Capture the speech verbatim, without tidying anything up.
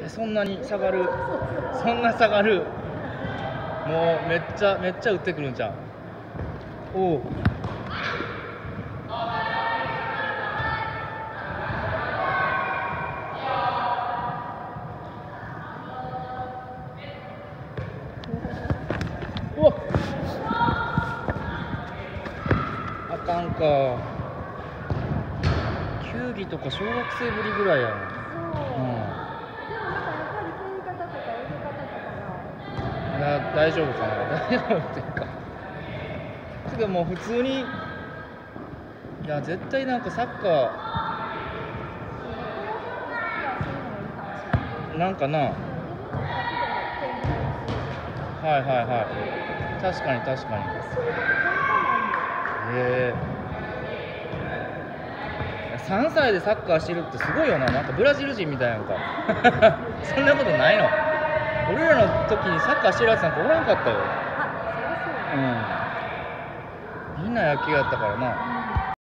え、そんなに下がる？そんな下がる？もうめっちゃめっちゃ打ってくるんじゃん。おお。うわっ、あかんか。球技とか小学生ぶりぐらいやな。だ大丈夫かな。大丈夫っていうか、けどもう普通に、いや絶対なんかサッカーなんかな。はいはいはい、確かに確かに。へえ、さんさいでサッカーしてるってすごいよな。なんかブラジル人みたいやんか。そんなことないの？俺らの時にサッカーしてるやつなんかおらんかったよ。うん、みんな野球やったからな。